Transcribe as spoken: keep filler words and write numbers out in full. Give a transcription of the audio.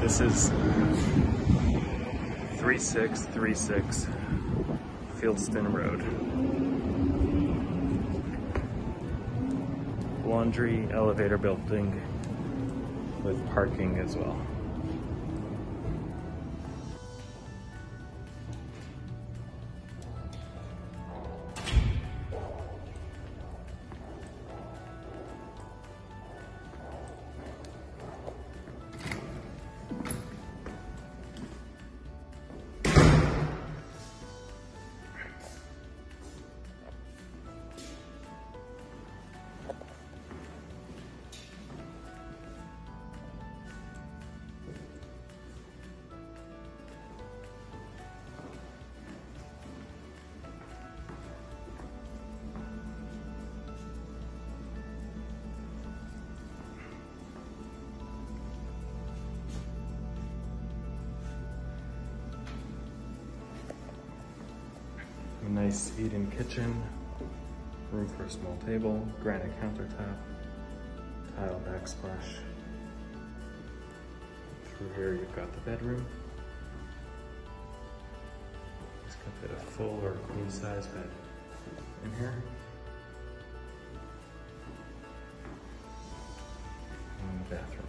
This is three six three six Fieldston Road. Laundry elevator building with parking as well. A nice eat-in kitchen, room for a small table, granite countertop, tile backsplash. Through here you've got the bedroom. This can fit a full or queen size bed in here. And the bathroom.